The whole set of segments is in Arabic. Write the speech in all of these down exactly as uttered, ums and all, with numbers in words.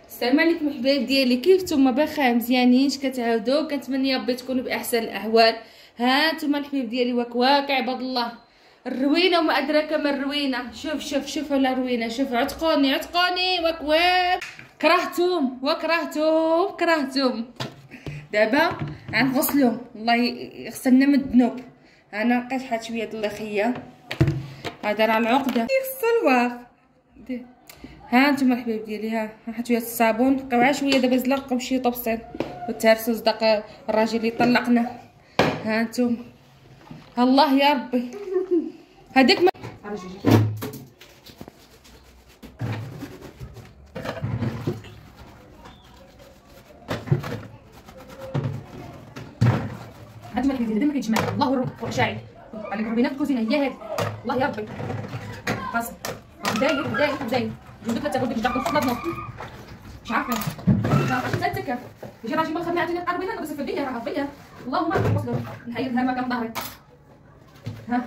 السلام عليكم الحبايب ديالي، كيف نتوما؟ بخير مزيانين؟ كتعاودوا؟ كنتمنى يا ربي تكونوا باحسن الاحوال. ها نتوما الحبايب ديالي، واك واك عباد الله الروينه وما ادراك ما الروينه. شوف شوف شوف على الروينه، شوف عتقوني عتقوني واك واك كرهتهم وكرهتهم كرهتهم. دابا غنغسلهم، الله يغسلنا من الذنوب. انا نقيت حاد شويه د اللخيه، هذا راه العقده يغسل واخ. ها نتوما الحبايب ديالي، ها حط شويه الصابون، بقاو شويه دابا زلقوا بشي طبسين وتهرسوا صدق الراجل اللي طلقنا. ها نتوما الله يا ربي هذيك ما هاد ما كيدير ما كيتجمع. الله الروح شاعل على الروبينه في الكوزينه هي هذه. الله يا ربي خاص بداير بداير بداير جوج ثلاثه غادي تجي في النص. مش عارفه حتى كيف يجي راجل ما خدنا عندنا قربي لنا بس فديه راه فيا. اللهم اكبر وصلوا نحيدها مكان ظهري. ها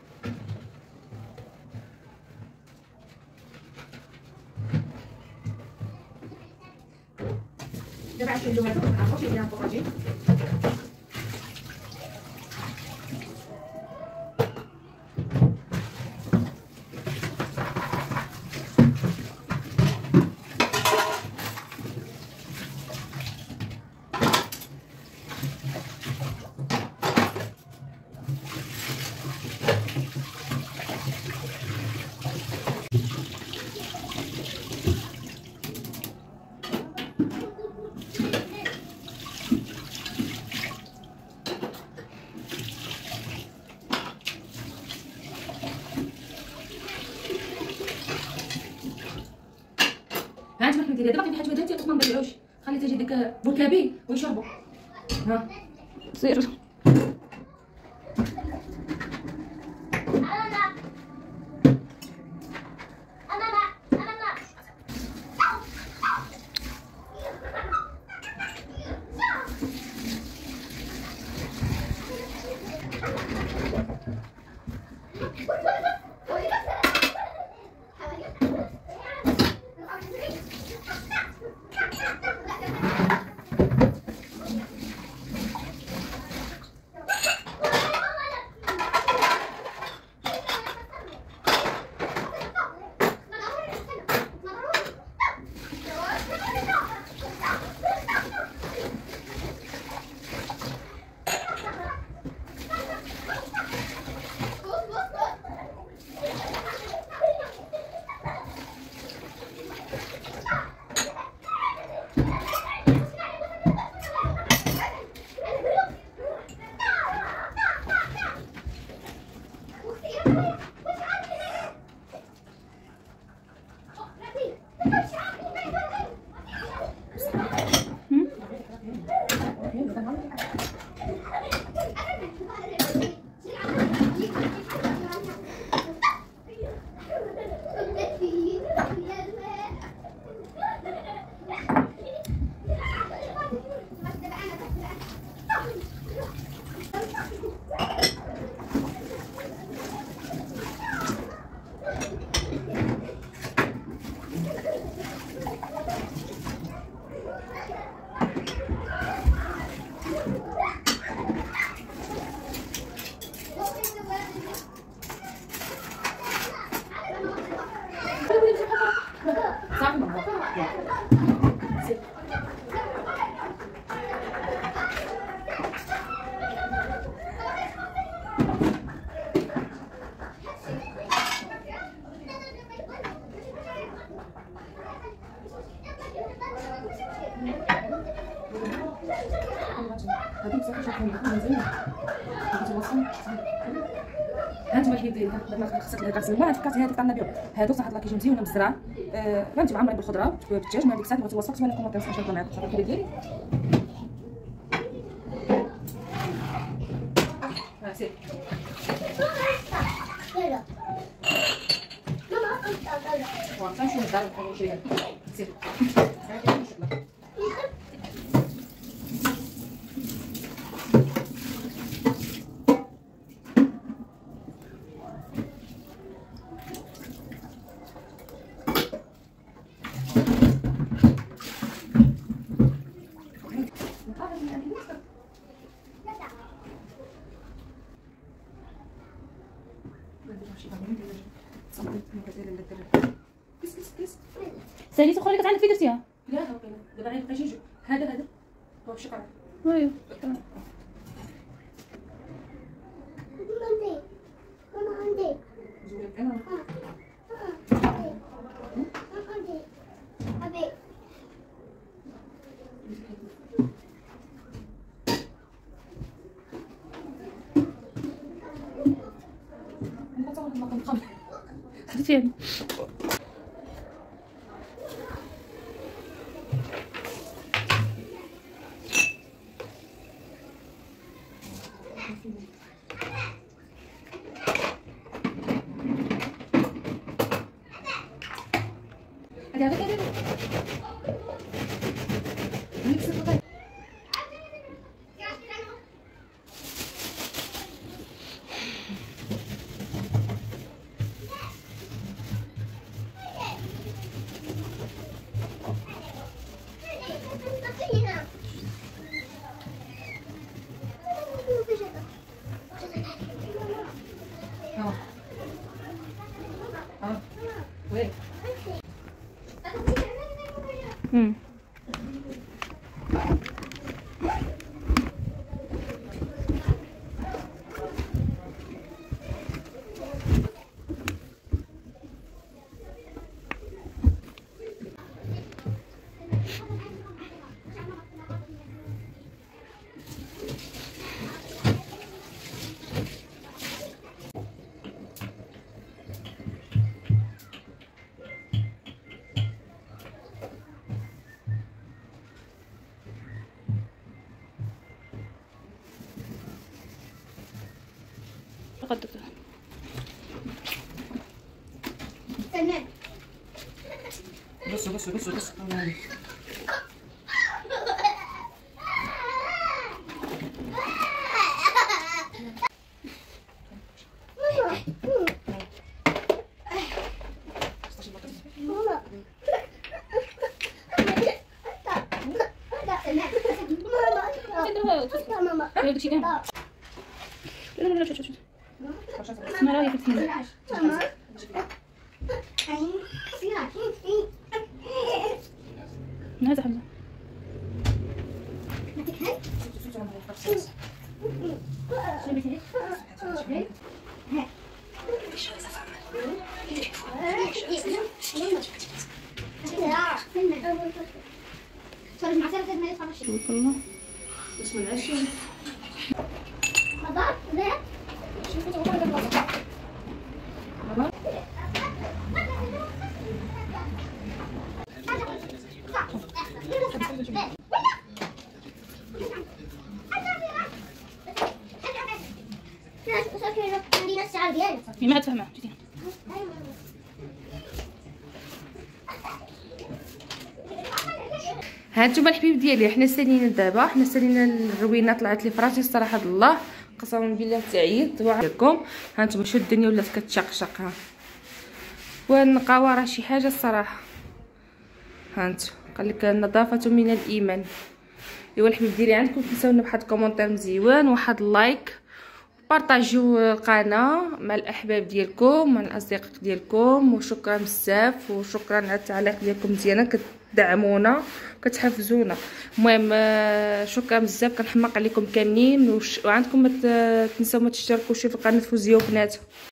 دابا عاد كندوي هذوك ما عرفتش اللي نطبخ راجل. ها انت ما كديري دابا كاين حاجه درتي ما نضيعوش، خلي تجي ديك بركابي ويشربوا. ها سير هانتوما الحبايب ديالي، بعد ما خصك تغسل الماء فكرتي هذيك تاع النبيض هادو صراحه كيجيو مزيونين بالزرع. أه فهمتي معمرين بالخضره بالدجاج. ما ديك الساعه بغيتي وصفت وانا كنت كنشرب معاك الخضره ديالي. ها سير ماما شنو دار شويه سير ساليت اخرى اللي كتعلق في درتيها. لا واقيلا دابا غير بقيتي جوج هذا هذا هو شكرا. ايوا خديتي يعني هذا هذا هذا نفس القطعه. اه اه وين امم قدك بص بص بص بص داكشي كامل. لا لا لا شوف شوف شوف اسمع رايك فين هذا حمزه والله بسم الله شوف ما تفهمها ها نتوما الحبيب ديالي حنا سالينا دابا حنا سالينا الروينه طلعت لي فراشي الصراحه الله قسما بالله تعيط وعليكم. ها نتوما شو الدنيا ولات كتشقشق. ها والنقاوه راه شي حاجه الصراحه. ها انتم قال لك النظافه من الايمان. ايوا الحبيب ديالي عندكم تنساونا بواحد الكومونتير مزيوان وواحد اللايك بارطاجيو القناه مع الاحباب ديالكم مع الاصدقاء ديالكم. وشكرا بزاف وشكرا على التعليق ديالكم مزيانه كتدعمونا كتحفزونا. المهم شكرا بزاف كنحماق عليكم كاملين. وعندكم ما تنساو ما تشتركوش في قناه فوزيه وبنات.